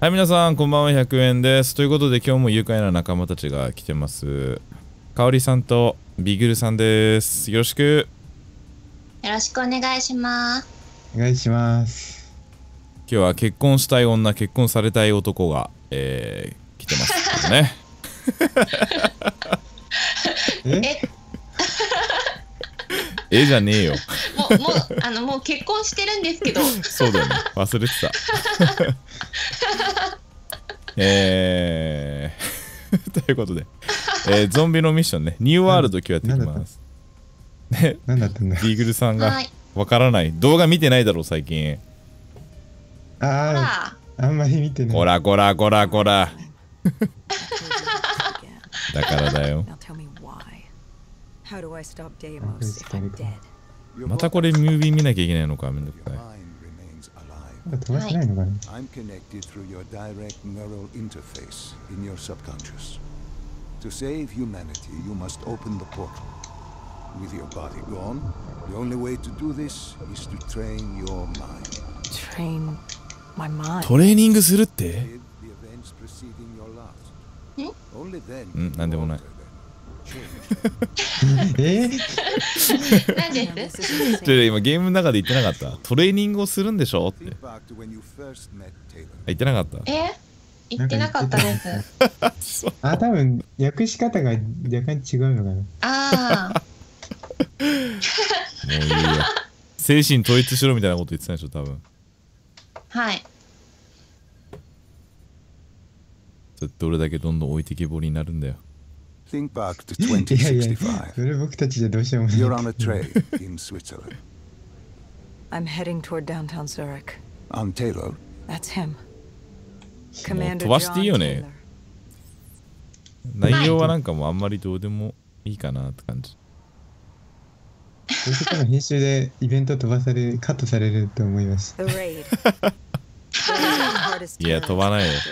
はい、皆さん、こんばんは、100円です。ということで、今日も愉快な仲間たちが来てます。かおりさんとビグルさんです。よろしく。 よろしくお願いします。 お願いします。 今日は結婚したい女、結婚されたい男が、来てますけどね。じゃねえよ。 もう結婚してるんですけど。 そうだよね。忘れてた。ということで、ゾンビのミッションね、ニューワールド今日やっていきます。ね、 何だったんだ。 ビーグルさんがわからない。動画見てないだろう、最近。 あんまり見てない。 こらこらこらこら。だからだよ。またこれムービー見なきゃいけないのか、めんどくさい。 飛ばせないのかな。 I'm connected through your direct neural interface in your subconscious. To save humanity, you must open the portal. With your body gone, the only way to do this is to train your mind. Train my mind. トレーニングするって？ The events preceding your last. Only then. なんでもない。 何です？ 今ゲームの中で言ってなかった。トレーニングをするんでしょって。言ってなかった。 言ってなかったです。 多分訳し方が若干違うのかな。 ああ。 もういいよ。精神統一しろみたいなこと言ってたでしょ、多分。 はい。 どれだけどんどん置いてきぼりになるんだよ。 Think back to 2065. それ僕たちじゃどうしようもない。 You're on a train in Switzerland. I'm heading toward downtown Zurich. On Taylor. That's him. 飛ばしていいよね。内容はなんかもうあんまりどうでもいいかなって感じ。 どうせ多分編集でイベント飛ばされ、カットされると思います。 いや、飛ばないよ。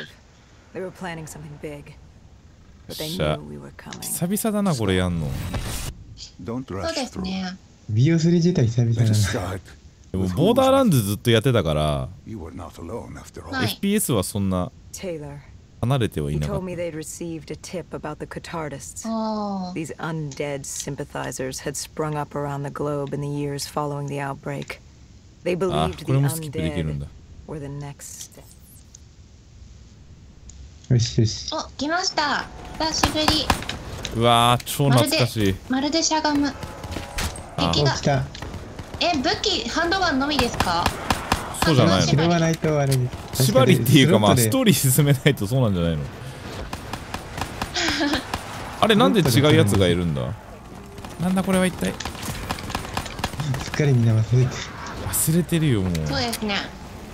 久々だな、これやんの。 そうですね。 美容する自体久々だな。 でもボーダーランドずっとやってたから、FPS はそんな離れてはいなかった。 These undead sympathizers had sprung up around the globe in the years following the outbreak. They believed the undead were the next step. よしよし。 お、来ました。久しぶり。 うわー、超懐かしい。 まるでしゃがむ。敵が。武器、ハンドガンのみですか？ そうじゃないの。 拾わないとあれです。 縛りっていうか、まあストーリー進めないとそうなんじゃないの。あれ、なんで違うやつがいるんだ？なんだこれは一体。 すっかりみんな忘れてる。 忘れてるよ、もう。 そうですね。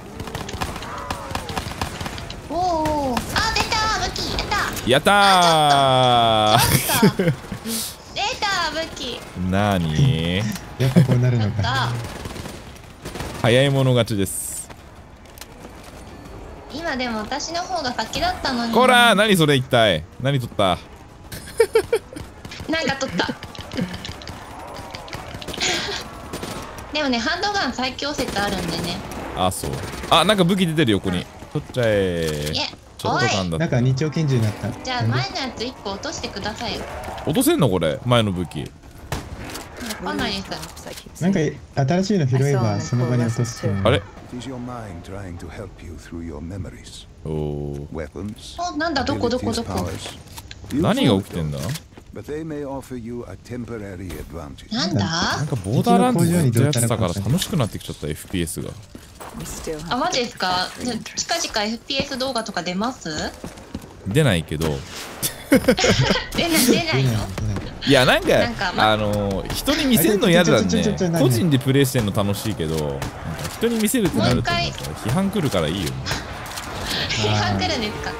おお、あ、出た武器、出た。 やったー。 出た武器。 なーに？ やっぱこうなるのか。 早い者勝ちです。 今でも私の方が先だったのに。 こらー、何それ一体。何取った？ なんか取った。でもね、ハンドガン最強説あるんでね。 あ、そう。あ、なんか武器出てる横に。取っちゃえ。ちょっとなんだ。 なんか二丁拳銃になった。 じゃあ前のやつ1個落としてくださいよ。 落とせんのこれ？前の武器。 わかんないです。 なんか新しいの拾えばその場に落とす。 あれ？ おお、なんだ、どこどこどこ。 何が起きてんだ？ なんだ？ なんかボーダーランドずっとやってたから楽しくなってきちゃった FPS が。 あ、マジですか？近々 FPS 動画とか出ます？ 出ないけど。 出ないの？ いや、なんか人に見せるの嫌だね。個人でプレイしてんの楽しいけど、人に見せるってなると批判来るからいいよ。 批判来るんですか？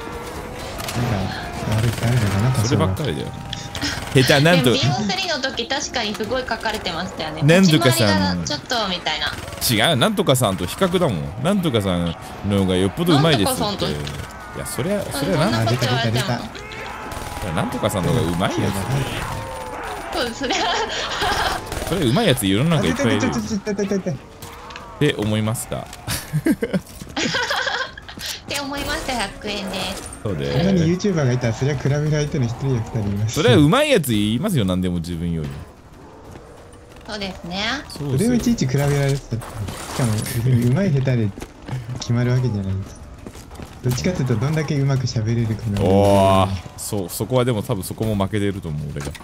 そればっかりだよ。下手なんと。 BO3 の時確かにすごい書かれてましたよね。 なんとかさん。 ちょっとみたいな。 違う、なんとかさんと比較だもん。なんとかさんの方がよっぽどうまいですって。いや、それはなんとかなんとかさんの方がうまいやつ。それうまいやつ世の中いっぱいいるって思いますか？ ってって思いました。100円です。 そうで。 こんなに YouTuber がいたらそれは比べる相手の1人や2人います。 それはうまいやついますよ、何でも自分より。 そうですね。 それをいちいち比べられてたって、しかも別にうまい下手で決まるわけじゃないです。どっちかっていうとどんだけうまく喋れるかの。 おお、そこはでも多分そこも負けてると思う俺が。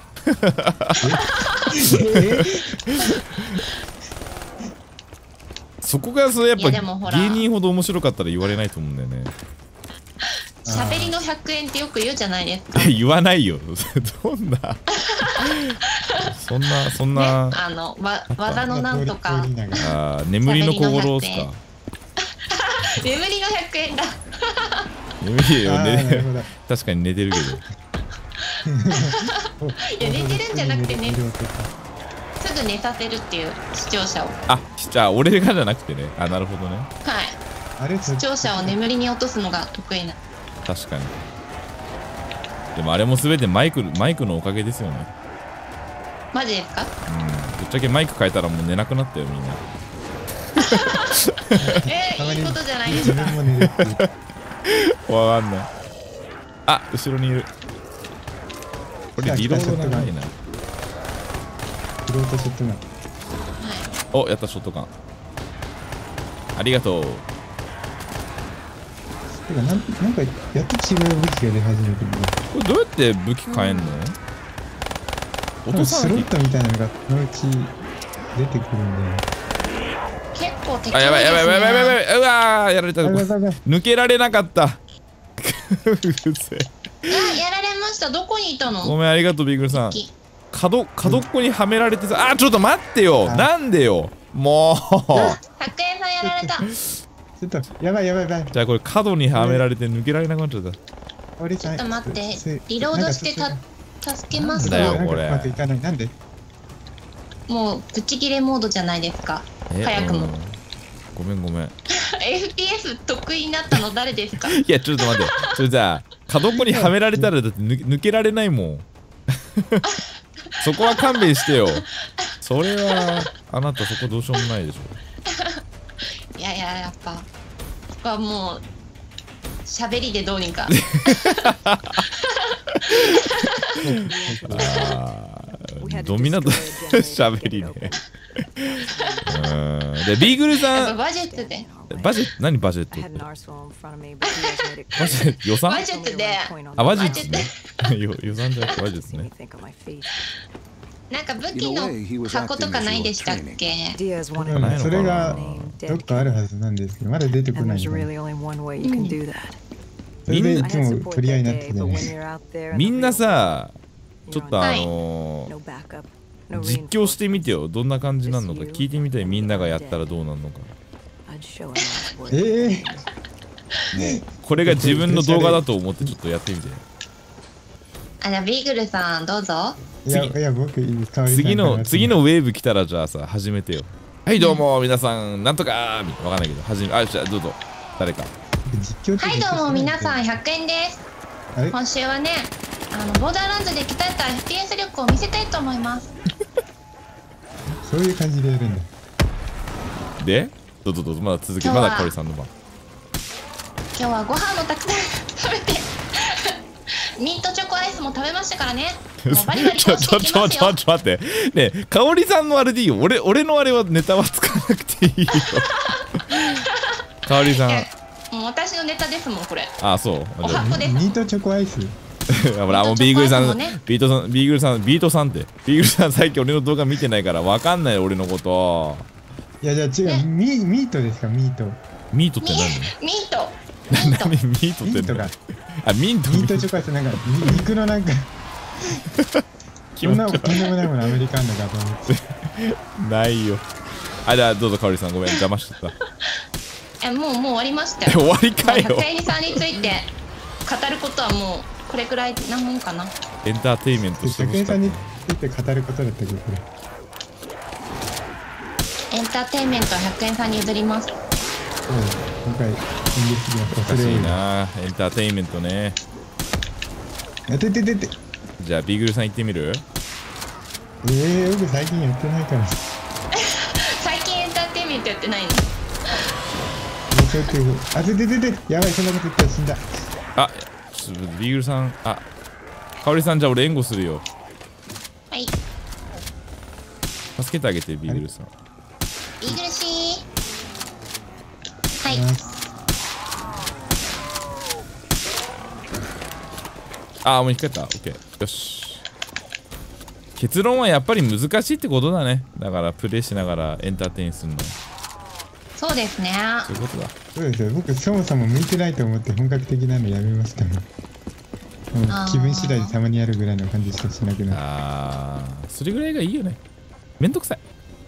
そこがそれやっぱ芸人ほど面白かったら言われないと思うんだよね。 喋りの100円ってよく言うじゃないですか。 言わないよ。どんなそんな、 ね、技のなんとか。 あ、眠りの小五郎っすか。 眠りの100円だ。 眠りよね。確かに寝てるけど。いや、寝てるんじゃなくてね。すぐ寝させるっていう視聴者を。 あ、じゃあ俺がじゃなくてね。あ、なるほどね。 はい。視聴者を眠りに落とすのが得意な。 確かに。でもあれもすべてマイクのおかげですよね。 マジですか？ うん。ぶっちゃけマイク変えたらもう寝なくなったよみんな。 いいことじゃないですか。 わかんない。あ、後ろにいる。これリロードがないな。 リロードショットガン。 お、やった、ショットガン。ありがとう。 てかなんかやっと違う武器が出始めてる。 これどうやって武器変えんの？ 落とさスロットみたいなのがそのうち出てくるんで。 結構敵ですね。 あ、やばい、うわー、やられた。抜けられなかった。うるせえ。 やられました。どこにいたの？ ごめん、ありがとうビーグルさん。角っこにはめられてさ、あ、ちょっと待ってよ。なんでよ。もう。 100円さんやられた。 ちょっとやばい。 じゃあこれ角にはめられて抜けられなくなっちゃった。 ちょっと待って、リロードして助けますだよこれ。 なんで？ もうブチ切れモードじゃないですか。早くも。 ごめん。 FPS 得意になったの誰ですか？ いやちょっと待って。それじゃあ角っこにはめられたらだって抜けられないもん。そこは勘弁してよ。それはあなたそこどうしようもないでしょ。 いややっぱそこはもう喋りでどうにか。 ドミナと喋りね。でビーグルさん。 バジェットで。 何バジェットって？予算？ バジェットで。 あ、バジェットね。予算じゃなくてバジェットね。 なんか武器の箱とかないでしたっけ？ それがどっかあるはずなんですけど、まだ出てこない。それでいつも取り合いになってたじゃないですか。 みんなさ、ちょっと実況してみてよ。どんな感じなのか聞いてみたい。みんながやったらどうなるのか。これが自分の動画だと思ってちょっとやってみて。 じゃあビーグルさんどうぞ。 いや僕次のウェーブ来たらじゃあさ始めてよ。はいどうも皆さんなんとかみたいなわかんないけどじゃあどうぞ誰か。 はいどうも皆さん100円です。今週はねボーダーランズで鍛えた FPS 力を見せたいと思います。 そういう感じでやるんだ。 でどうぞまだ続けまだ香織さんの番。 今日はご飯もたくさん食べてミントチョコアイスも食べましたからね。もうバリバリ倒していきますよ。 ちょっと待ってねえ香織さんのあれでいいよ。俺のあれはネタは使わなくていいよ。香織さんもう私のネタですもんこれ。 あ、そう。 お箱です。 ミントチョコアイス。 ほらもうビーグルさん、ビートさんってビーグルさん最近俺の動画見てないからわかんない俺のこと。 いやじゃあ違う、ミートですか。ミートって何？ ミートミートがあ、ミントチョコアイスなんか肉のなんかこんなもないものアメリカンのかと思ってないよ。じゃあどうぞ香織さんごめん邪魔しちゃった。 もう終わりましたよ。 終わりかよ。 100円さんについて語ることはもうこれくらいなもんかな。 エンターテインメントしてほしかった。 100円さんについて語ることだったけどこれ。 エンターテインメントは100円さんに譲ります。 今回いいですよ。 おかしいなエンターテインメントね。 やってじゃあビーグルさん行ってみる？ 僕最近やってないから。 最近エンターテインメントやってないの？ そうやってあ、出てやばい、そんなこと言ったら死んだ。 あ、ちょっとビーグルさん、あ、かおりさんじゃあ俺援護するよ。 はい。 助けてあげてビーグルさん。 ビーグルシー。はい。 あ、もう一回やった。オッケー。よし。結論はやっぱり難しいってことだね。だからプレイしながらエンターテインするの。 そうですね。 そういうことだ。 そうですよ。僕そもそも向いてないと思って本格的なのやめましたもん。もう気分次第でたまにやるぐらいの感じしかしなくなる。 あー、それぐらいがいいよね。めんどくさい。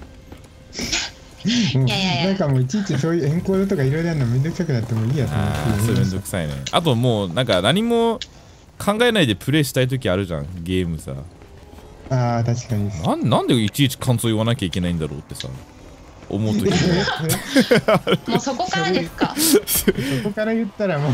もうなんかもういちいちそういうエンコードとかいろいろやるのめんどくさくなってもいいやと思って。 あー、それめんどくさいね。あともうなんか何も考えないでプレイしたい時あるじゃん、ゲームさ。 ああ、確かに。 なんでいちいち感想言わなきゃいけないんだろうってさ、思う時もうそこからですか。 そこから言ったらもう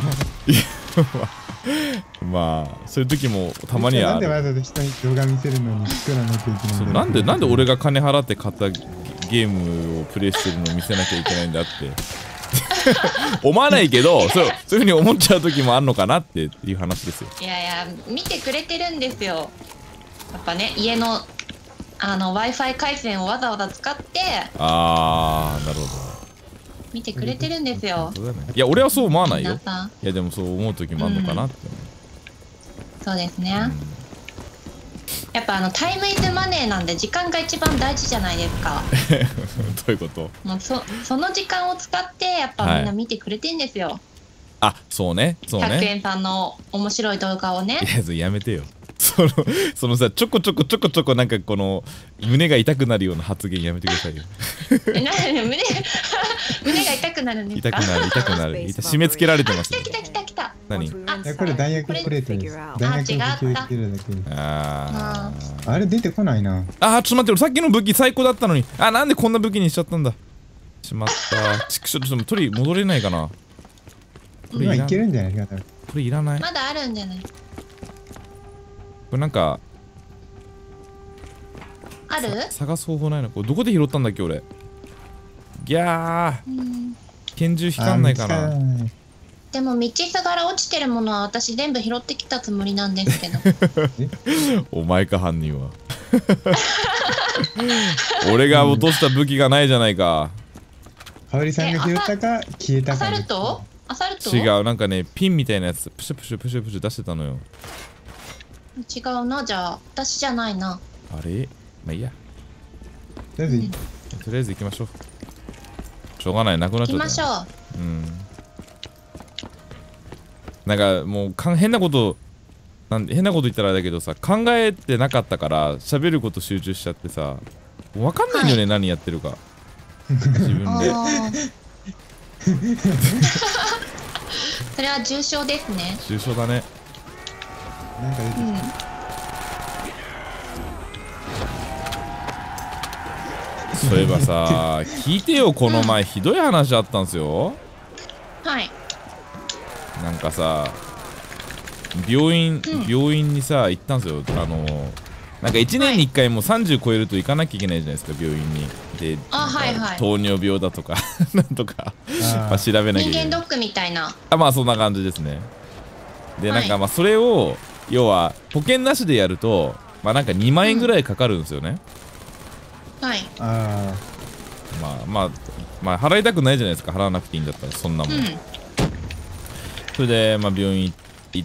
まあそういう時もたまにはある。 なんでわざわざ人に動画見せるのに作らなきゃいけないんだろう。 なんで俺が金払って買ったゲームをプレイしてるのを見せなきゃいけないんだって思わないけど、そういう風に思っちゃう時もあるのかなっていう話ですよ。 いやいや、見てくれてるんですよ。やっぱね、家のWi-Fi 回線をわざわざ使ってあー、なるほど。 見てくれてるんですよ。 いや俺はそう思わないよ。 皆さん。 いやでもそう思う時もあるのかなって、 そうですね。やっぱタイムイズマネーなんで時間が一番大事じゃないですか。 どういうこと？ もうその時間を使ってやっぱみんな見てくれてんですよ。 あ、そうね、そうね。 100円さんの面白い動画をね。 いや、やめてよ。そのさ、ちょこちょこなんかこの胸が痛くなるような発言やめてくださいよ。 胸が痛くなるんですか？ 痛くなる。締め付けられてますよ。 来た。 何？ いや、これ弾薬プレートです。弾薬を補給できるだけで。あれ出てこないな。 あー、ちょっと待って、俺さっきの武器最高だったのに。あ、なんでこんな武器にしちゃったんだ。しまった。ちょっと取り戻れないかな。 今いけるんじゃないかな。 これいらない。 まだあるんじゃない？ これなんかある？ 探す方法ないの？これどこで拾ったんだっけ俺。ギャー。拳銃光んないかな。 でも道すがら落ちてるものは私全部拾ってきたつもりなんですけど。 お前か犯人は。俺が落とした武器がないじゃないか。 かおりさんが拾ったか消えたか。 アサルト？ 違う、なんかねピンみたいなやつプシュプシュ出してたのよ。 違うな。じゃあ私じゃないな。 あれ、まあいいや。 とりあえず行きましょう。しょうがない、なくなっちゃった。 行きましょう。 なんかもう変なこと言ったらあれだけどさ、考えてなかったから喋ること集中しちゃってさ、分かんないよね、何やってるか自分で。 それは重傷ですね。 重傷だね。 なんか出てきた。 そういえばさ、聞いてよ、この前ひどい話あったんすよ。 はい。 なんかさ、病院にさ行ったんすよ。なんか1年に1回もう30超えると行かなきゃいけないじゃないですか、病院に。で、糖尿病だとかなんとかまあ調べなきゃいけない。 人間ドックみたいな。 まあそんな感じですね。で、なんかまあそれを要は保険なしでやるとまあなんか2万円ぐらいかかるんですよね。 はい。 まあ払いたくないじゃないですか、払わなくていいんだったらそんなもん。それでまあ病院行って、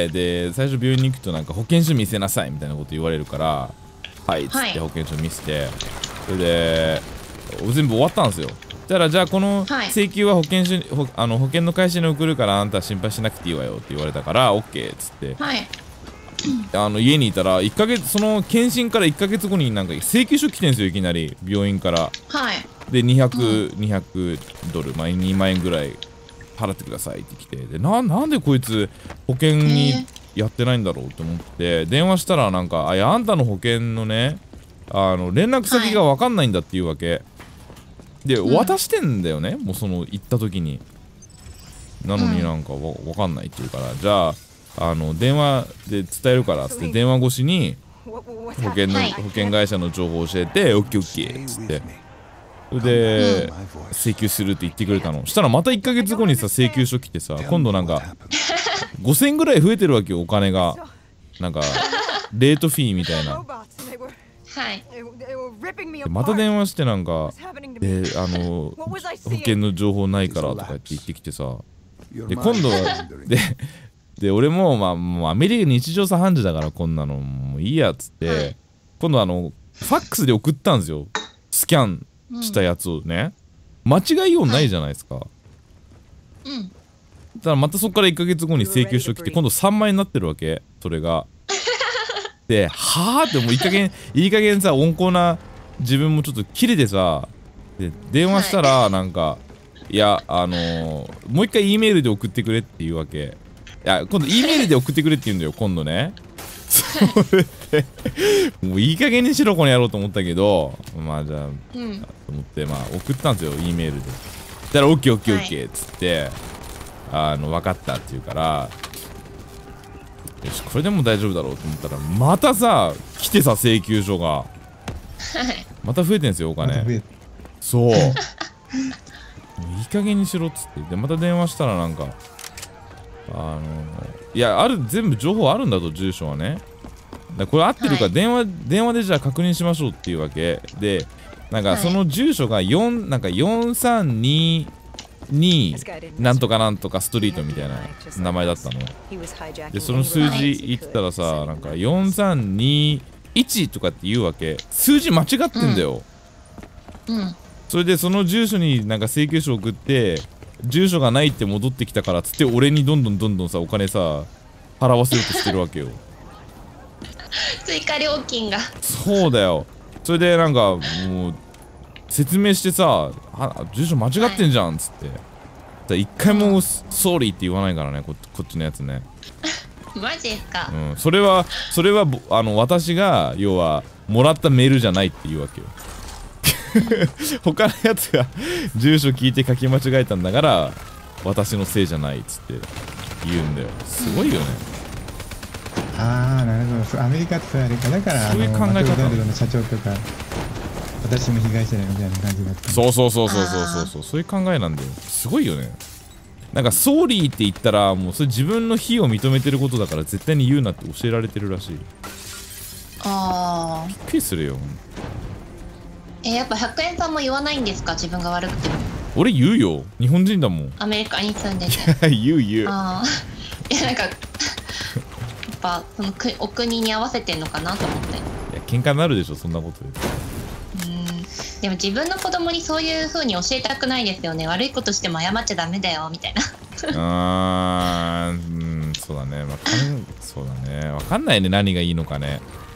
で最初病院に行くとなんか保険証見せなさいみたいなこと言われるから、はいっつって保険証見せて、それで全部終わったんですよ。じゃあこの請求は保険の会社に送るからあんたは心配しなくていいわよって言われたから OK っつって、家にいたら1ヶ月、その検診から1ヶ月後になんか請求書来てんですよ、いきなり病院から。で200ドル、まあ2万円ぐらい払ってくださいって来て、でなんでこいつ保険にやってないんだろうと思って電話したら、なんかあんたの保険のね連絡先が分かんないんだっていうわけで、渡してんだよね、もうその行った時に。なのになんか分かんないって言うから、じゃあ電話で伝えるからっつって電話越しに保険会社の情報を教えて、オッケーオッケーっつってで請求するって言ってくれたの。したらまた1ヶ月後にさ請求書来てさ、今度なんか5000円ぐらい増えてるわけよ、お金が。なんかレートフィーみたいな。 はい。 また電話してなんか保険の情報ないからとかって言ってきてさ、で今度はで俺もまあもうアメリカ日常茶飯事だからこんなのもういいやっつって、はい、今度ファックスで送ったんですよ、スキャンしたやつをね。間違いようないじゃないですか。 うん。 だからまたそこから1ヶ月後に請求書来て今度3万円になってるわけ、それが。ではあってもういい加減さ温厚な自分もちょっと切れてさ、で電話したらなんか、いやもう一回 E メールで送ってくれっていうわけ。いや今度 E メールで送ってくれって言うんだよ今度ね。それでもういい加減にしろこの野郎と思ったけど、まあじゃあ、と思ってまあ送ったんですよ E メールで。したら OKOKOK っつって、分かったって言うから、よしこれでも大丈夫だろうと思ったらまたさ来てさ請求書がまた増えてんすよお金。そうもういい加減にしろっつって、でまた電話したらなんかいや全部情報あるんだと、住所はね。だこれ合ってるから電話でじゃあ確認しましょうっていうわけで、なんかその住所がなんか4322なんとかなんとかストリートみたいな名前だったので、その数字言ってたらさ、なんか4321とかって言うわけ。数字間違ってんだよ。それでその住所になんか請求書送って、住所がないって戻ってきたからっつって俺にどんどんさお金さ払わせようとしてるわけよ。 追加料金が。 そうだよ。それでなんかもう説明してさ、住所間違ってんじゃんっつって、一回もソーリーって言わないからね、こっちのやつね。 マジですか。 それは私が要はもらったメールじゃないっていうわけよ。他のやつが住所聞いて書き間違えたんだから私のせいじゃないっつって言うんだよ。すごいよね。 ああなるほど。アメリカってあれか、だからそういう考え方。 マクドナルドの社長とか私も被害者だみたいな感じだった。 そうそういう考えなんだよ。すごいよね。なんかソーリーって言ったらもうそれ自分の非を認めてることだから絶対に言うなって教えられてるらしい。 ああ。 びっくりするよ。 やっぱ100円さんも言わないんですか、自分が悪くても。 俺言うよ、日本人だもん。 アメリカに住んでて。 言う。 ああ。いやなんかやっぱそのお国に合わせてんのかなと思って。いや喧嘩になるでしょそんなことでも自分の子供にそういう風に教えたくないですよね。悪いことしても謝っちゃダメだよみたいな。 そうだね。そうだね。わかんないね、何がいいのかね。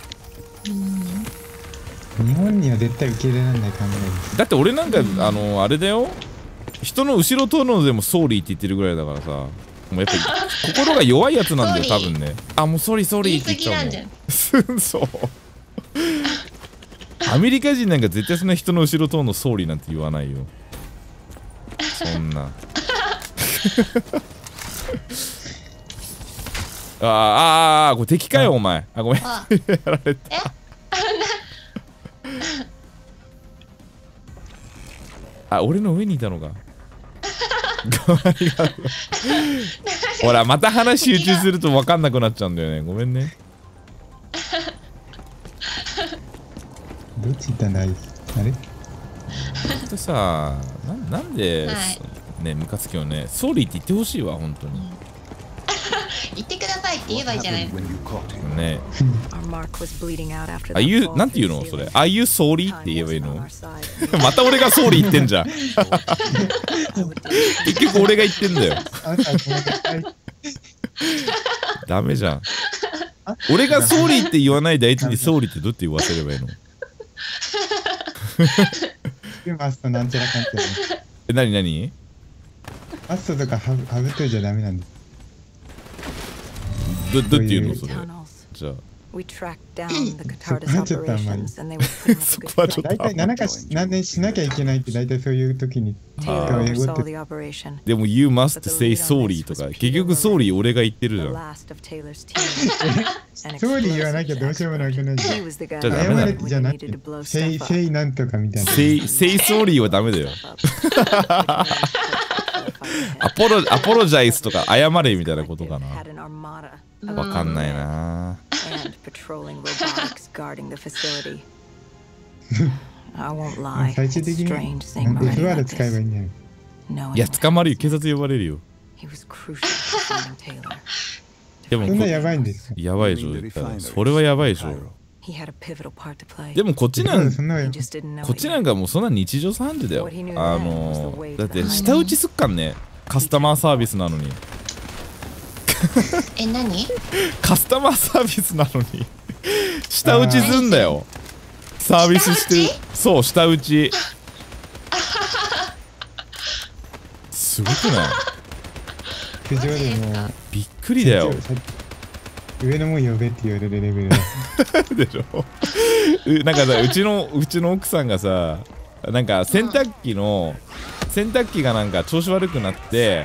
日本には絶対受け入れられない考えです。 だって俺なんか、あれだよ、人の後ろ通るのでもソーリーって言ってるぐらいだからさ、もうやっぱり心が弱いやつなんだよ多分ね。もうソーリーって言っちゃうもん。そうアメリカ人なんか絶対そんな人の後ろ通るのソーリーなんて言わないよ、そんな。これ敵かよお前。ごめん。やられた。俺の上にいたのか。ほらまた話集中すると分かんなくなっちゃうんだよね。ごめんね。 どっち行ったんだあれってさ、なんで、ね、ムカつきをね、ソーリーって言ってほしいわ本当に。 言ってくださいって言えばいいじゃないですか。 ね。なんて言うのそれ。Are you sorry って言えばいいの？また俺がソーリー言ってんじゃん。結局俺が言ってんだよ。ダメじゃん。俺がソーリーって言わないで相手にソーリーってどうやって言わせればいいの？ マストなんちゃらかんちゃら。 何？ マストとかハブとじゃダメなんです。 どうって言うのそれ。じゃあ We tracked down the Catardus operations and they were putting up a good fight. 大体何年しなきゃいけないって大体そういう時に使う英語って。 でも You must say sorry とか結局 sorry 俺が言ってるじゃん。 sorry 言わなきゃどうしようもなくないじゃん。 じゃあダメだよ。 じゃなくて say なんとかみたいな。 say sorry はダメだよ。アポロジャイスとか謝れみたいなことかな。わかんないな。 最終的にFR 使えばいいんじゃない？ いや捕まるよ、警察呼ばれるよ。でもそんなやばいんですか？ やばいでしょ。それはやばいでしょ。でもこっちなんかもうそんな日常茶飯事だよ。だって舌打ちすっかんね。カスタマーサービスなのに。 何？ カスタマーサービスなのに舌打ちすんだよ。サービスしてる。そう、舌打ち。すごくない？ 苦情でもびっくりだよ。 上のもん呼べって言われるレベルだ。 でしょ。なんかさ、うちの奥さんがさ、なんか洗濯機がなんか調子悪くなって、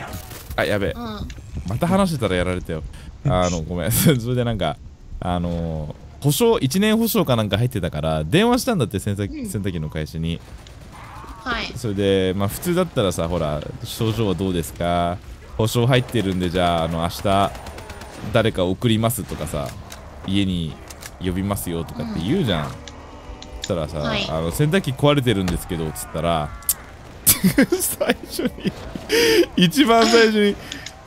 あ、やべえ、また話してたらやられたよ。ごめん。それでなんか保証1年保証かなんか入ってたから電話したんだって、洗濯機の会社に。 はい。 それでまあ普通だったらさ、ほら症状はどうですか、保証入ってるんで、じゃあ明日誰か送りますとかさ、家に呼びますよとかって言うじゃん。そしたらさ、はい、洗濯機壊れてるんですけどっつったら一番最初に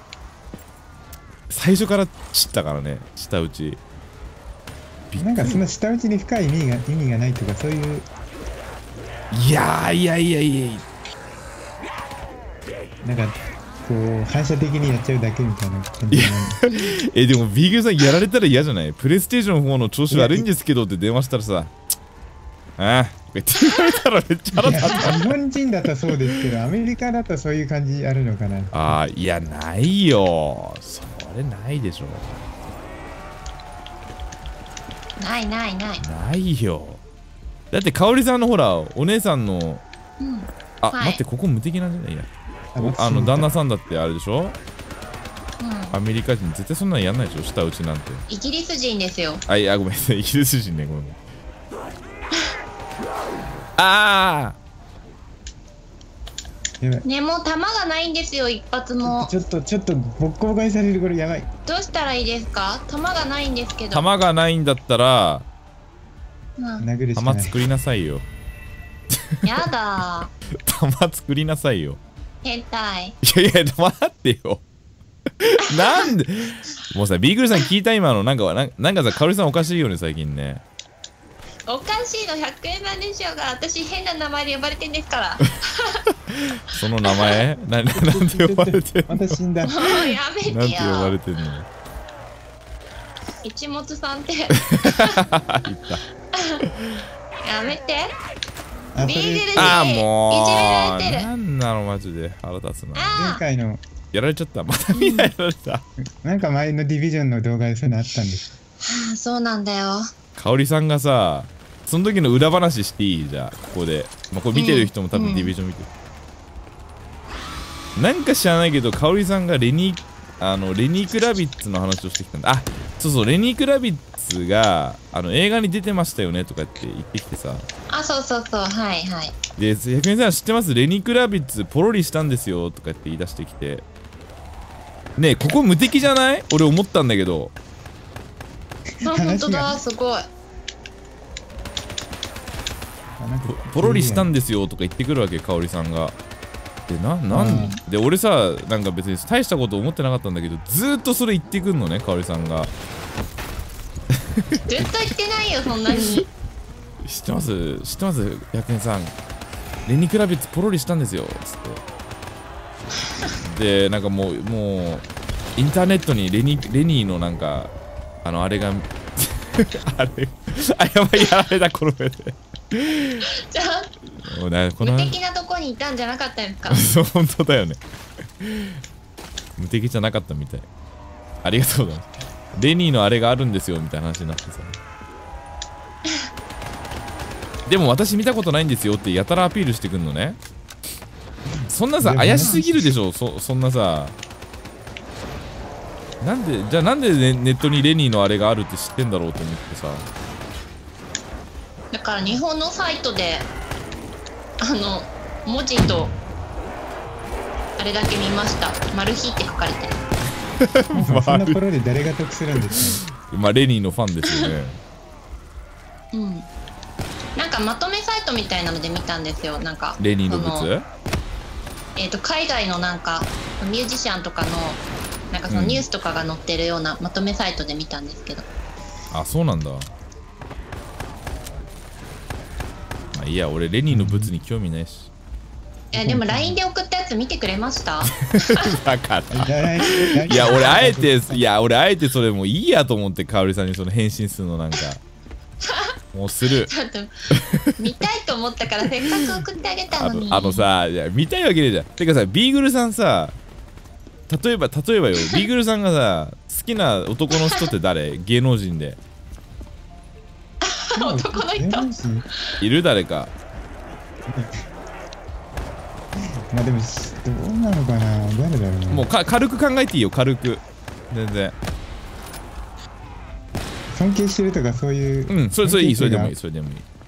最初から知ったからね、舌打ち。 なんかその舌打ちに深い意味がないとかそういう。 いやなんかこう反射的にやっちゃうだけみたいな感じ。 でもビーグルさんやられたら嫌じゃない？プレイステーション4の調子悪いんですけどって電話したらさ、ああ言われたらめっちゃ腹立った。 日本人だとそうですけど、アメリカだとそういう感じあるのかな。 ああ、いやないよ、それないでしょ。ないよ。だって香織さんのほらお姉さんの、あ、はい、待って、ここ無敵なんじゃないや。旦那さんだってあれでしょ、アメリカ人絶対そんなのやんないでしょ、舌打ちなんて。 イギリス人ですよ。 あ、いやごめんなさい、イギリス人ね、ごめん。ああね、もう弾がないんですよ、一発も。 ちょっとボッコボコにされる、これやばい。 どうしたらいいですか？弾がないんですけど。 弾がないんだったら殴るしかない。 弾作りなさいよ。 やだ弾作りなさいよ。 変態。 いや待ってよ。なんでもうさ、ビーグルさん聞いた今の、なんかさ、香織さんおかしいよね最近ね。 おかしいの100円なんでしょうが、私変な名前で呼ばれてんですから。 その名前なんで呼ばれてんの？ また死んだ。 もうやめてよ。 なんて呼ばれてんの？ 一物さんって。 言った。 やめて。ビーグルにいじめられてる。なんなのマジで腹立つな。 前回のやられちゃった。またみんなやられた。 なんか前のディビジョンの動画でそういうのあったんです。 はあ、そうなんだよ。 香織さんがさ、その時の裏話していい？じゃあここで、まあ、これ見てる人も多分ディビジョン見てる、なんか知らないけど香織さんがレニー・クラビッツの話をしてきたんだ。あ、そうレニー・クラビッツが映画に出てましたよねとかって言ってきてさ。 あ、そうはいはい。 で、百円さん知ってます？レニー・クラビッツポロリしたんですよとかって言い出してきて、ねえ、ここ無敵じゃない？俺思ったんだけど。 あ、本当だ、すごい。 ポロリしたんですよとか言ってくるわけ、香織さんが。で、なんで俺さ、なんか別に大したこと思ってなかったんだけど、ずーっとそれ言ってくんのね、香織さんが。 ずっと言ってないよ、そんなに。 知ってます、百円さん。レニー・クラビッツポロリしたんですよ、つって。で、なんかもうインターネットにレニーのなんかあれがあれ、やばい、やられた、この上で。 じゃあ無敵なとこにいたんじゃなかったんですか？ そう、本当だよね。無敵じゃなかったみたい。ありがとうございます。 レニーのあれがあるんですよみたいな話になってさでも私見たことないんですよってやたらアピールしてくんのね。そんなさ怪しすぎるでしょ。そんなさ、なんでじゃあなんで、ね、ネットにレニーのあれがあるって知ってんだろうと思ってさ。 だから日本のサイトで文字とあれだけ見ました。マル秘って書かれてる。 そんな頃で誰が得するんですか。 まあレニーのファンですよね。 うん。なんかまとめサイトみたいなので見たんですよ。なんかレニーの物？ 海外のなんかミュージシャンとかのなんかそのニュースとかが載ってるようなまとめサイトで見たんですけど。 あ、そうなんだ。まあいいや、俺レニーの物に興味ないし。 いやでも LINE で送ったやつ見てくれました？ だからいや俺あえてそれもういいやと思って、かおりさんにその返信するのなんかもうする。 ちょっと見たいと思ったからせっかく送ってあげたのに。 さ、いや見たいわけねえじゃん。てかさ、ビーグルさんさ、例えばよ、ビーグルさんがさ好きな男の人って誰？芸能人で男の人いる？誰か。 まあでもどうなのかな、誰だろうね。 もう軽く考えていいよ、軽く。全然尊敬してるとかそういう。 うん、それいい、それでもいい。 そ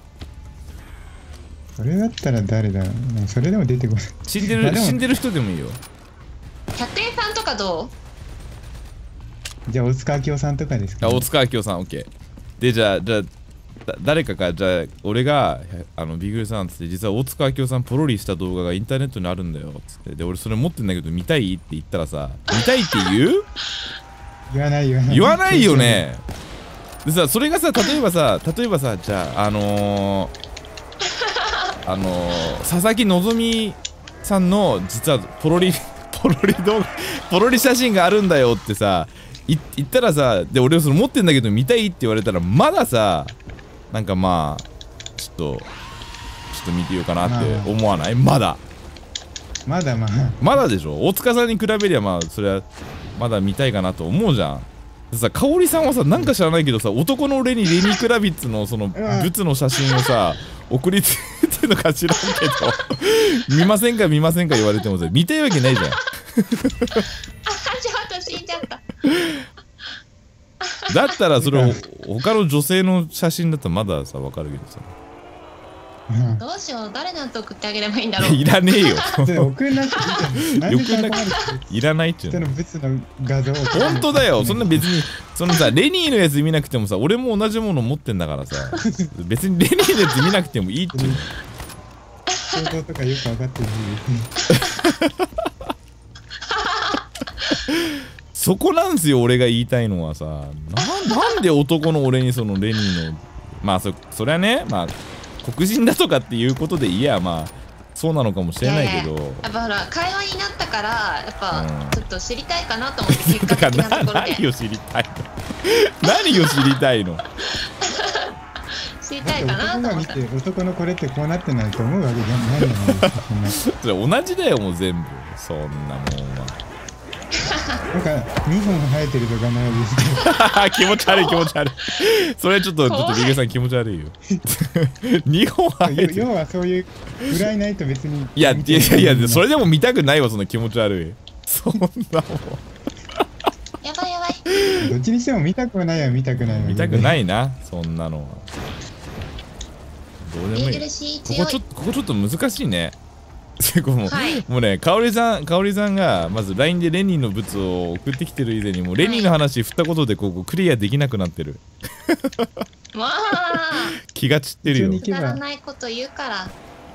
れだったら誰だろう。それでも出てこない。 死んでる人でもいいよ。 100円さんとかどう？じゃあ大塚明夫さんとかですか、 ね。大塚明夫さん、オッケー。でじゃあ誰かじゃあ俺がビグルさんっつって、実は大塚明夫さんポロリした動画がインターネットにあるんだよっつって、で俺それ持ってんだけど見たいって言ったらさ、見たいって言う？ 言わないよね。でさ、それがさ、例えばさじゃあ佐々木希さんの実はポロリ写真があるんだよってさ言ったらさ、で俺それ持ってんだけど見たいって言われたら、まださなんかまあちょっと見てようかなって思わない？まだでしょ。大塚さんに比べりゃまあそれはまだ見たいかなと思うじゃん。でさ、香織さんはさ、なんか知らないけどさ、男の俺にレニー・クラビッツのその物の写真をさ送りつけてるのか知らんけど見ませんか言われてもさ、見たいわけないじゃん。 ちょっと死んじゃった。 だったらそれを他の女性の写真だったらまださ分かるけどさ、 どうしよう、誰のやつ送ってあげればいいんだろう。 いらねえよ。 送んなくていいじゃん。 いらないっちゅうの。 別の画像。 本当だよ。そんな別にそのさレニーのやつ見なくてもさ、俺も同じもの持ってんだからさ、別にレニーのやつ見なくてもいいっちゅうの。 想像とかよく分かってる。 そこなんすよ、俺が言いたいのはさ、なんで男の俺にそのレニーの、まあそりゃね、まあ黒人だとかっていうことでいや、まあそうなのかもしれないけど、 やっぱほら会話になったからやっぱちょっと知りたいかなと思って、結果的なところで何を知りたいの何を知りたいの知りたいかなと思って。 男のこれってこうなってないと思うわけじゃないじゃないですか。 それ同じだよ、もう全部。そんなもんはなんか2本生えてるとかないです気持ち悪い。それちょっとビゲさん気持ち悪いよ。2本生えてる。 要はそういうぐらいないと別に。 いやそれでも見たくないわ、その気持ち悪い。そんなもんやばい。 どっちにしても見たくないは見たくない。 見たくないな、そんなのは。どうでもいい。ここちょっと難しいね。もうね、かおりさんがまず LINE でレニーの物を送ってきてる以前にもうレニーの話振ったことでここクリアできなくなってる。 わあ気が散ってるよ。 くだらないこと言うから。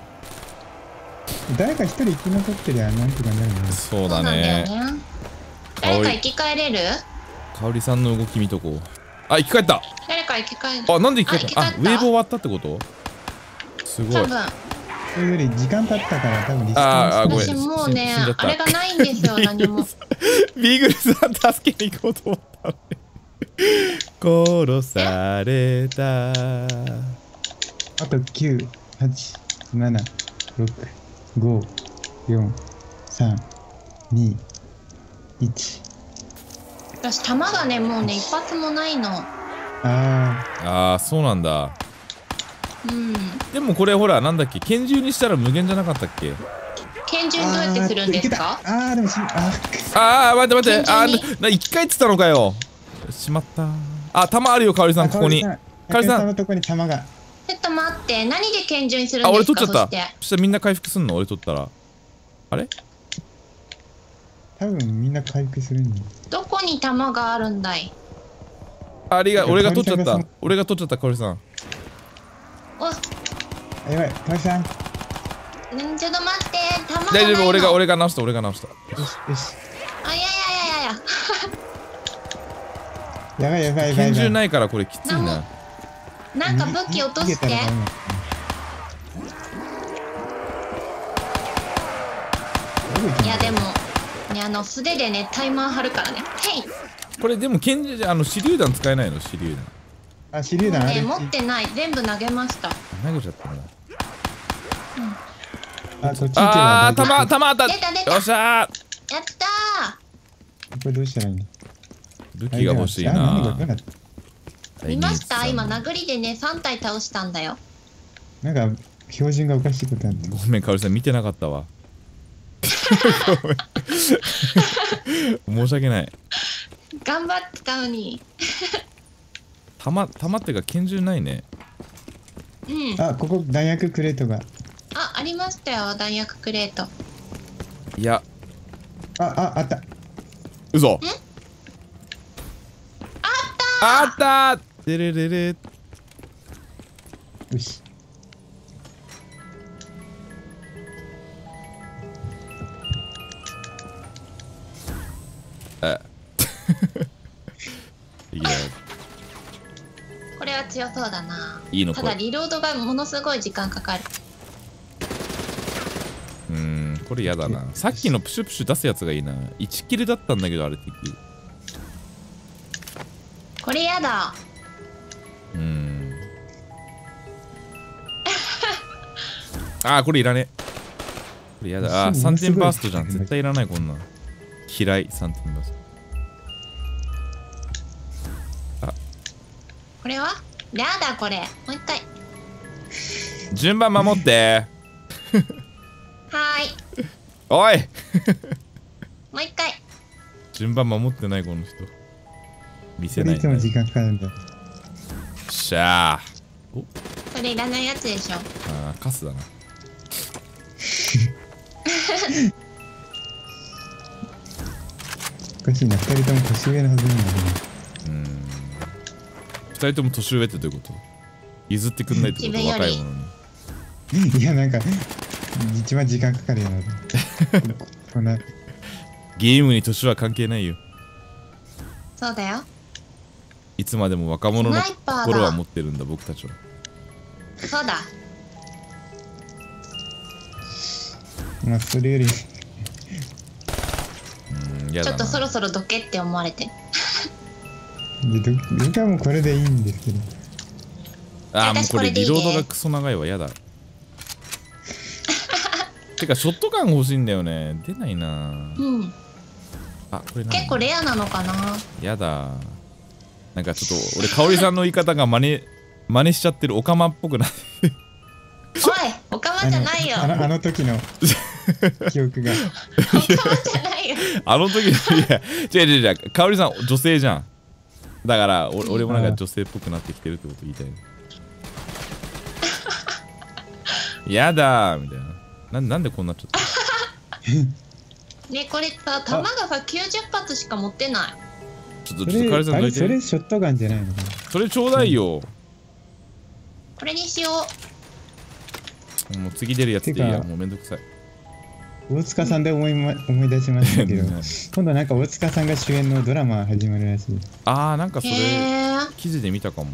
誰か一人生き残ってりゃなんとかなるね。 そうだね。 誰か生き返れる？ かおりさんの動き見とこう。あ、生き返った。 誰か生き返る。 あ、なんで生き返った？あ、ウェーブ終わったってこと？すごい。 多分それより時間経ったから多分リストごめん。 私もうね、あれがないんですよ、何も。 ビーグルさん助けに行こうと思ったのに殺された。 あと9、8、7、6、5、4、3、2、1。 私弾がねもうね一発もないの。 ああ、そうなんだ。 うん。 でもこれほらなんだっけ、拳銃にしたら無限じゃなかったっけ？ 拳銃どうやってするんですか？ でも待って待って、一回っつったのかよ。しまった。あ、弾あるよ、かおりさん、ここに。かおりさんのとこに弾が。 ちょっと待って、何で拳銃にするんですか？ あ、俺取っちゃった。そしたらみんな回復すんの？俺取ったら。あれ？ 多分みんな回復するんだ。 どこに弾があるんだい？ 俺が取っちゃった。俺が取っちゃった、かおりさん。 お。 やばい、かおりさん。 ちょっと待って、弾が大丈夫、俺が直した。よしよし。 あ、いや。 やばい。 拳銃ないからこれきついな。 なんか武器落として。いやでもね、素手でねタイマー張るからね。へい。 これでも拳銃じゃ手榴弾使えないの？手榴弾。 手榴弾あれ。 持ってない。全部投げました。 投げちゃったな。弾あった。 出た。 よっしゃー。 やったー。これどうしたらいいの？ 武器が欲しいな。 見ました？今殴りでね3体倒したんだよ。 なんか標準がおかしいことなんだ。 ごめん、かおりさん見てなかったわ。申し訳ない。 頑張ってたのに。 弾っていうか拳銃ないね。 うん。 ここ弾薬クレートが。 ありましたよ、弾薬クレート。 いや。 あった。 嘘。あったでれれれ。 よし。 これは強そうだな。 いいの？ ただリロードがものすごい時間かかる。 これやだな。さっきのプシュプシュ出すやつがいいな。1キルだったんだけど、あれ敵。 これやだ。 これいらね。これやだ。3点バーストじゃん。絶対いらない、こんなん。嫌い、3点バースト。 これはやだ、これ。もう一回。 順番守って。 はーい。 おい。 もう一回。 順番守ってない、この人。見せない。 いつも時間かかるんだ。 しゃー。 これいらないやつでしょ。 カスだな。 おかしいな、2人とも年上のはずなんだけど。 2人とも年上ってどういうこと？譲ってくんないってこと？若い者に。いや、なんか一番時間かかるよな。こんなゲームに年は関係ないよ。 そうだよ。 いつまでも若者の心は持ってるんだ、僕たちは。 そうだ。 まあ、それよりちょっとそろそろどけって思われて。 僕はもうこれでいいんですけど。 もうこれリロードがクソ長いわ、やだ。てかショットガン欲しいんだよね。出ないな。これ結構レアなのかな。 やだ。なんかちょっと俺香織さんの言い方が真似しちゃってる。オカマっぽくない？ おい、オカマじゃないよ。 あの時の記憶が。 オカマじゃないよ。 あの時の、いや、違う、香織さん女性じゃん。だから俺もなんか女性っぽくなってきてるってこと言いたい。やだーみたいな。なんでこうなっちゃった？ ね、これさ、弾がさ90発しか持ってない。 ちょっと香織さんどいて。 それショットガンじゃないのかな。 それちょうだいよ。 これにしよう。もう次出るやつでいいや。もうめんどくさい。 大塚さんで思い出しましたけど、今度なんか大塚さんが主演のドラマ始まるらしい。 なんかそれ記事で見たかも。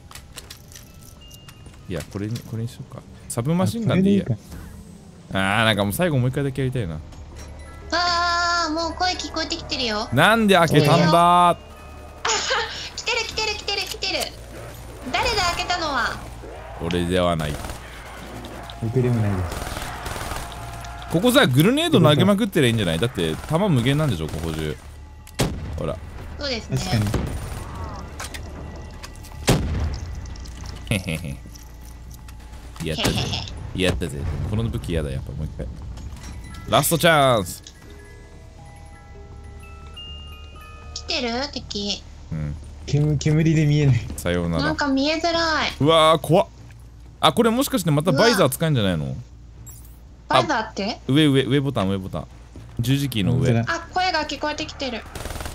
いや、これにしようか。サブマシンガンでいいや。なんかもう最後もう一回だけやりたいな。 もう声聞こえてきてるよ。 なんで開けたんだ？ 来てる。誰だ開けたのは？ 俺ではない。 僕でもないです。 ここさ、グルネード投げまくってりゃいいんじゃない？だって弾無限なんでしょ、ここ中。ほら。 そうですね。 確かに。 へへへ。やったぜ。やったぜ。この武器やだ、やっぱもう一回。ラストチャンス。 来てる敵。 うん。 煙で見えない。 さようなら。 なんか見えづらい。 うわー、怖っ。あ、これもしかしてまたバイザー使えんじゃないの？ バイザーって？ 上ボタン。十字キーの上。 あ、声が聞こえてきてる。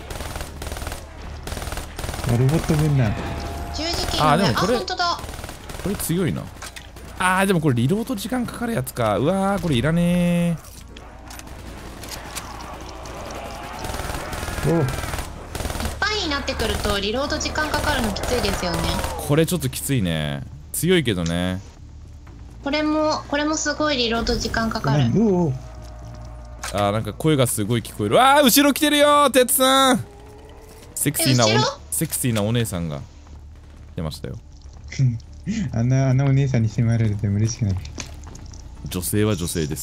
ロボット軍団。 十字キーの上。あ、本当だ。 これ強いな。あー、でもこれリロード時間かかるやつか。うわー、これいらねー。お、 いっぱいになってくるとリロード時間かかるのきついですよね。 これちょっときついね。強いけどね。 これもすごいリロード時間かかる。 おお。 あー、なんか声がすごい聞こえる。あー、後ろ来てるよー、てつさん。セクシーなお姉さんが来てましたよ。 あんなお姉さんに迫られても嬉しくない。 女性は女性です。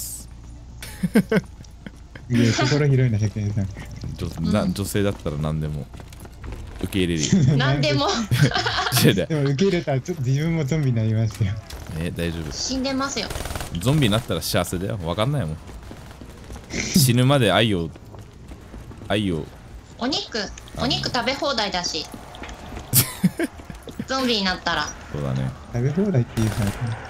いや、心広いな、100円さん。 女性だったら何でも受け入れるよ。 何でも。 でも受け入れたらちょっと自分もゾンビになりますよ。 大丈夫。 死んでますよ。 ゾンビになったら幸せだよ。わかんないもん。死ぬまで愛を。 お肉食べ放題だし。ゾンビになったら。 そうだね。 食べ放題っていうか。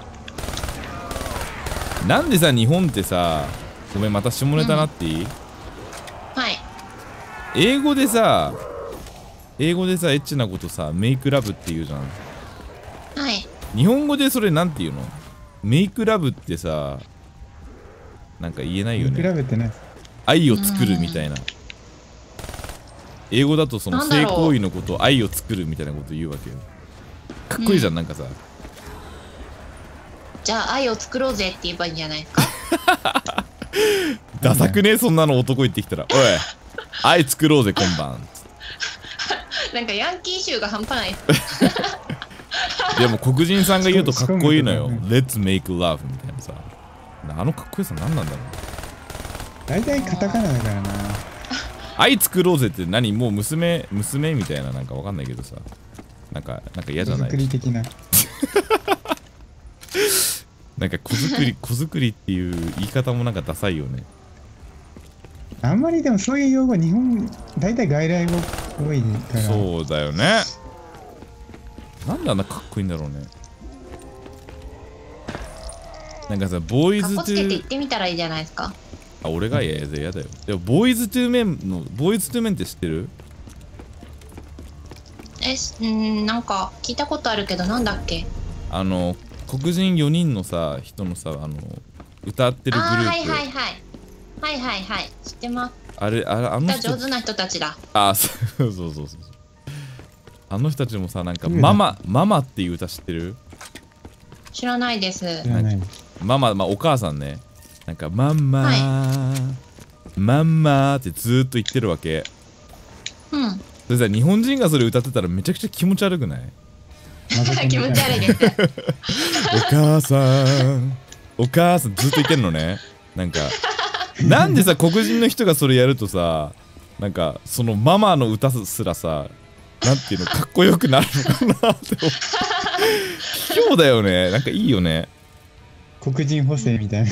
なんでさ、日本ってさ、ごめん、また下ネタなっていい？ はい。 英語でさ、エッチなことさ、メイクラブって言うじゃん。 はい。 日本語でそれなんて言うの？メイクラブってさ、なんか言えないよね。 メイクラブってね。 愛を作るみたいな。英語だとその性行為のことを愛を作るみたいなこと言うわけよ。かっこいいじゃん、なんかさ。 じゃあ愛を作ろうぜって言えばいいんじゃないですか。 ダサくね、そんなの男言ってきたら。おい、愛作ろうぜ今晩。 なんかヤンキー臭が半端ない。 でも黒人さんが言うとかっこいいのよ。Let's make love みたいなさ。あのかっこよさ何なんだろう。 大体カタカナだからな。 愛作ろうぜって何？もう娘みたいな、なんかわかんないけどさ。なんか嫌じゃない？ 子作り的な。 なんか子作りっていう言い方もなんかダサいよね。 あんまりでもそういう用語日本大体外来語多いから。 そうだよね。なんであんなかっこいいんだろうね。なんかさ、ボーイズトゥー。 かっこつけて言ってみたらいいじゃないですか。 あ、俺が嫌だよ。でもボーイズトゥーメンって知ってる？ なんか聞いたことあるけどなんだっけ？ 黒人4人のさ人のさ歌ってるグループ。 はい知ってます。 あの人上手な人たちだ。 あ、そう。あの人たちもさ、なんかママっていう歌知ってる？ 知らないです。 ママ、お母さんね。なんかマンマーってずーっと言ってるわけ。 うん。 それさ、日本人がそれ歌ってたらめちゃくちゃ気持ち悪くない？ 気持ち悪いです。 お母さんずっと言ってんのね。なんでさ、黒人の人がそれやるとさ、なんかそのママの歌すらさ、なんていうの、かっこよくなるのかなって思う。卑怯だよね。なんかいいよね。 黒人補正みたいな。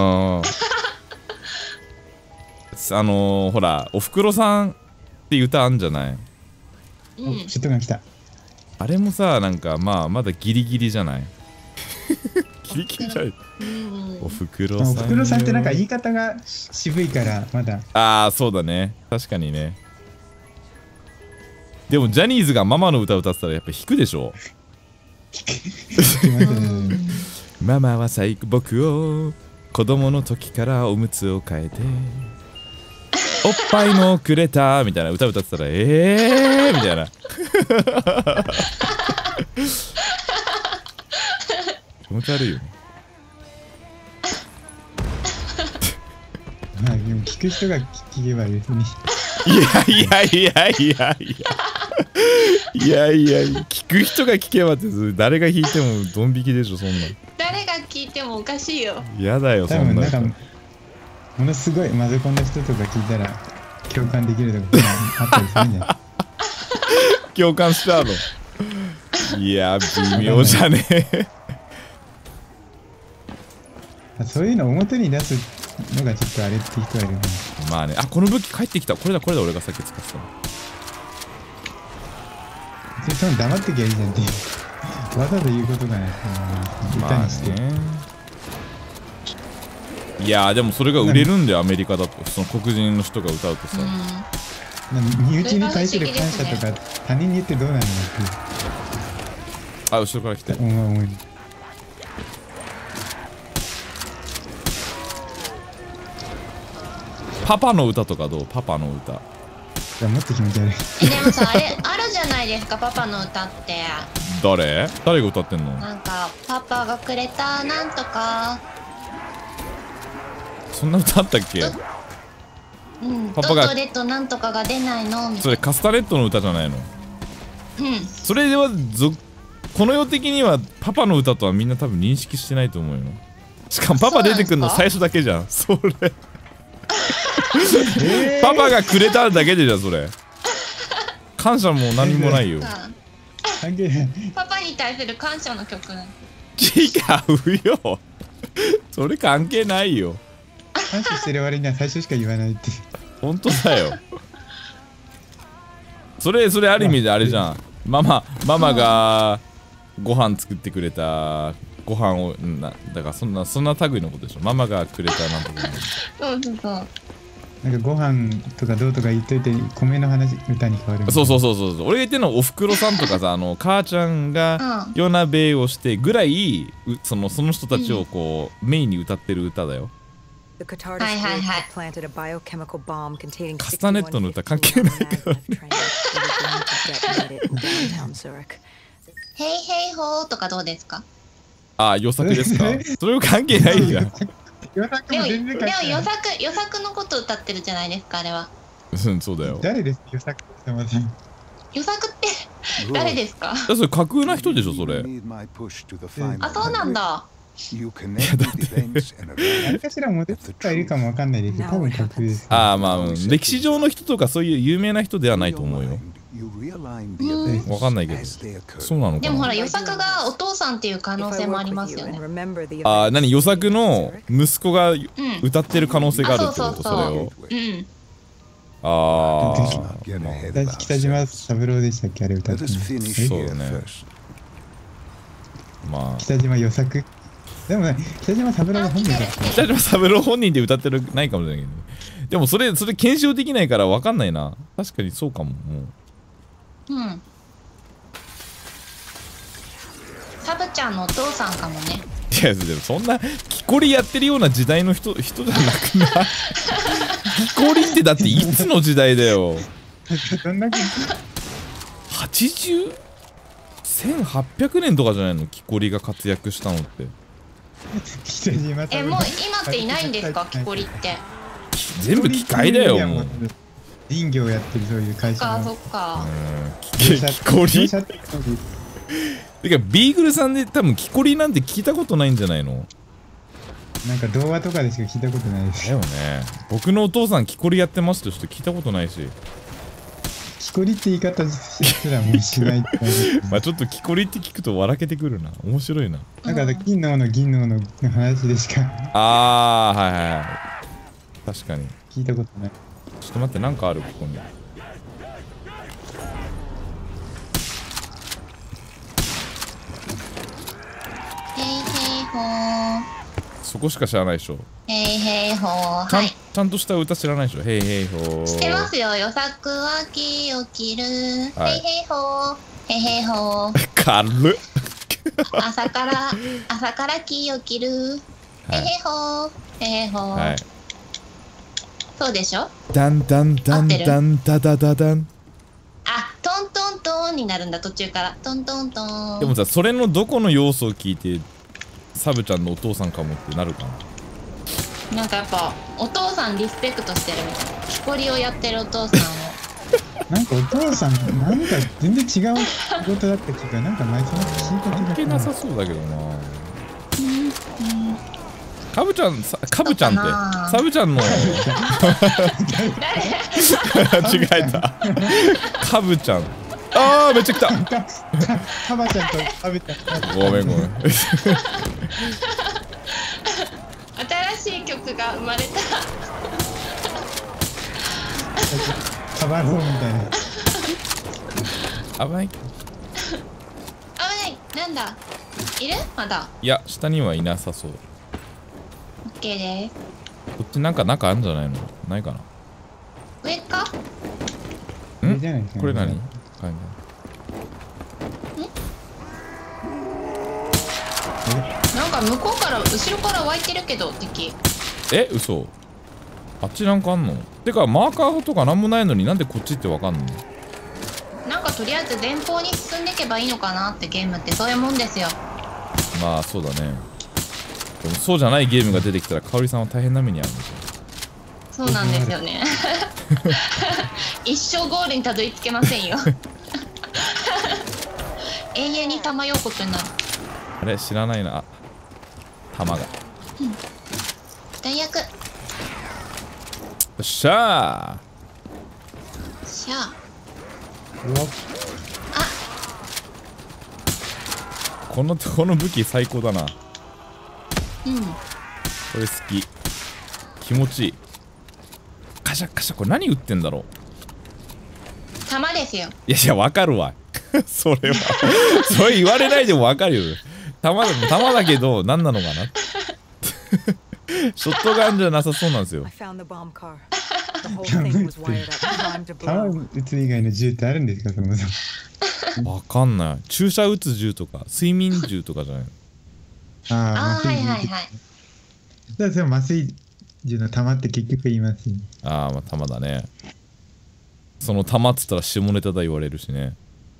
ほら、おふくろさんって歌あんじゃない？ 人が来た。 あれもさ、なんかまだギリギリじゃない？ギリギリじゃない。おふくろさん。 おふくろさんってなんか言い方が渋いからまだ。 ああ、そうだね。確かにね。でもジャニーズがママの歌歌ってたらやっぱ弾くでしょ。ママは僕を子供の時からおむつを替えておっぱいもくれたみたいな歌歌ってたらみたいな。気持ち悪いよね。 まあでも聞く人が聞けば別に。 聞く人が聞けばって誰が弾いてもドン引きでしょ、そんな。 誰が聞いてもおかしいよ。 やだよ、そんな。 なんかものすごいマゼコンの人とか聞いたら共感できるとかあったりするんじゃない？ 共感しちゃうの。いや微妙じゃねえ。 そういうの表に出すのがちょっとあれって人はいるね。 まあね。あ、この武器帰ってきた。これだ俺がさっき使ってたの。 それ黙ってきゃいいじゃんっていう。わざと言うことがない。歌にして。 まあね、いやでもそれが売れるんだよ、アメリカだと。その黒人の人が歌うとさ。 身内に対する感謝とか他人に言ってどうなるのっていう。 あ、後ろから来て。 重い。 パパの歌とかどう？パパの歌。 いや、もっと気持ち悪い。 でもさ、あれあるじゃないですか、パパの歌って。 誰が歌ってんの？ なんかパパがくれたなんとか。 そんな歌あったっけ？パパがドレとなんとかが出ないの。 それカスタネットの歌じゃないの？それではこの世的にはパパの歌とはみんな多分認識してないと思うよ。しかもパパ出てくるの最初だけじゃん。それパパがくれただけでじゃん、それ。感謝も何もないよ。 パパに対する感謝の曲なの。 違うよ。それ関係ないよ。 感謝してる割には最初しか言わないって。 本当だよ。それある意味であれじゃん。ママがご飯作ってくれた。ご飯をだからそんな類のことでしょ。ママがくれたなんとか。 そうなんかご飯とかどうとか言っといて米の話歌に変わる。 そう俺が言ってるのはおふくろさんとかさ、母ちゃんが夜なべをしてぐらいその人たちをこう、メインに歌ってる歌だよ。 はいはいはい。 カスタネットの歌関係ないからね。 ヘイヘイホーとかどうですか？ あ、予作ですか？それも関係ないじゃん。 予作も全然関係ない。 でも予作のこと歌ってるじゃないですか、あれは。 そうだよ。 誰ですか予作ってません。 予作って誰ですか？ それ架空な人でしょ、それ。 あ、そうなんだ。 誰かしらモデルがいるかもわかんないですけど、多分架空です。 ああ、まあ歴史上の人とかそういう有名な人ではないと思うよ。わかんないけど。そうなのかな。 でもほら、予作がお父さんっていう可能性もありますよね。 ああ、何、予作の息子が歌ってる可能性があるってこと、それを。ああ。 北島三郎でしたっけ、あれ歌ってるの。 そうだね。まあ。 北島予作。でもね、北島三郎が本人だった。 北島三郎本人で歌ってるないかもしれないけど。でもそれ検証できないからわかんないな。確かにそうかも。 サブちゃんのお父さんかもね。 いや、でもそんな木こりやってるような時代の人じゃなくない？木こりってだっていつの時代だよ。1800年とかじゃないの？木こりが活躍したのって。 もう今っていないんですか、木こりって。 全部機械だよ、もう。 林業やってるそういう会社の。 そっか。 木こり。てかビーグルさんで多分木こりなんて聞いたことないんじゃないの？ なんか童話とかでしか聞いたことないです。 だよね。僕のお父さん木こりやってますって人聞いたことないし。 木こりって言い方すらもうしないって。 まあちょっと木こりって聞くと笑けてくるな。面白いな。 なんか銀の話でしか。 ああ、はいはいはい。確かに。 聞いたことない。 ちょっと待って、なんかあるここに。そこしか知らないでしょ。 ヘイヘイホー。 ちゃんとした歌知らないでしょ。ヘイヘイホー。 知ってますよ。予作は木を切る。ヘイヘイホー。ヘイヘイホー。 軽っ。 朝から木を切る。ヘイヘイホー。ヘイヘイホー。はい。そうでしょ。 ダンダンダンダンダダダダン。 あ、トントントンになるんだ、途中からトントントン。 でもさ、それのどこの要素を聞いてサブちゃんのお父さんかもってなるかな。なんかやっぱお父さんリスペクトしてるみたいな。木こりをやってるお父さんをなんかお父さんなんか全然違う仕事だった気が、なんか前その聞いた気が関係なさそうだけどな。カブちゃんってサブちゃんの違えた。カブちゃんああめっちゃ来た。 カバちゃんと食べた。 ごめんごめん。 新しい曲が生まれた。 カバローみたいな。 危ない。 危ない。なんだ。いる？まだ。 いや下にはいなさそう。 オッケーです。 こっちなんか中あるんじゃないの？ないかな。 上か？ ん？これ何？ なんか向こうから後ろから湧いてるけど敵。 え、嘘。あっちなんかあんの？てかマーカーとかなんもないのになんでこっちってわかんの？ なんかとりあえず前方に進んでいけばいいのかなってゲームってそういうもんですよ。 まあそうだね。でもそうじゃないゲームが出てきたら香織さんは大変な目に遭うんですよ。 そうなんですよね。一生ゴールにたどり着けませんよ。永遠にさまようことになる。 あれ知らないな。弾が。 最悪。よっしゃっしゃ。 この武器最高だな。 うん。 これ好き。気持ちいい。カシャカシャ。これ何撃ってんだろう。 弾ですよ。 いやいやわかるわ。それはそれ言われないでもわかるよ。弾だけど何なのかな。ショットガンじゃなさそうなんですよ。 弾撃つ以外の銃ってあるんですか、そもそも。わかんない。注射撃つ銃とか睡眠銃とかじゃないの。 ああ、 はいはいはい。 だから麻酔銃の弾って結局言いますよね。 ああ、まあ弾だね。その弾っつったら下ネタだ言われるしね。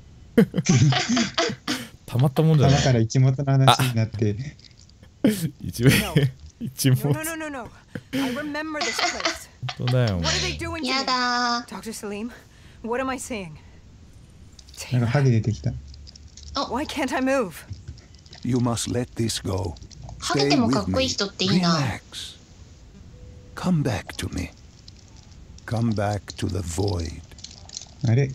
たまったもんじゃない。 弾から一元の話になって。 一元。本当だよ。 やだー。Dr. Salim, what am I seeing? なんかハゲ出てきた。 Why can't I move? You must let this go. ハゲてもかっこいい人っていいな。 Relax. Come back to me. Come back to the void. あれ？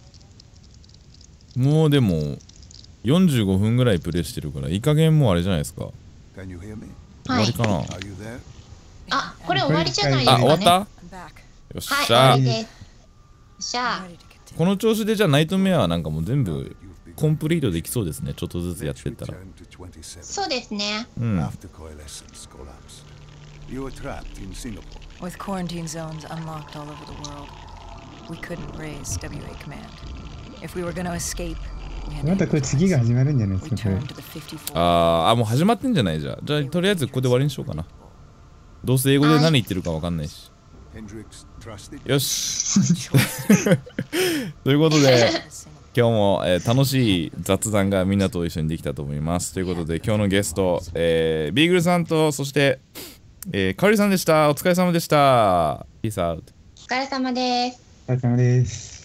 もうでも45分ぐらいプレイしてるからいい加減もうあれじゃないですか。 Can you hear me? 終わりかな。 あ、これ終わりじゃないですかね。 あ、終わった？よっしゃ。 はい、終わりです。よっしゃ。 この調子でじゃあナイトメアはなんかもう全部コンプリートできそうですね。ちょっとずつやってったら。 そうですね。 うん。 With quarantine zones unlocked all over the world, we couldn't raise WA command. If we were going to escape, またこれ次が始まるんじゃないですか、これ。 あ、もう始まってんじゃないじゃあ。じゃあとりあえずここで終わりにしようかな。どうせ英語で何言ってるかわかんないし。よし。ということで今日も、楽しい雑談がみんなと一緒にできたと思います。ということで今日のゲスト、ビーグルさんとそして、かおりさんでした。お疲れ様でした。ピースアウト。 お疲れ様です。 お疲れ様です。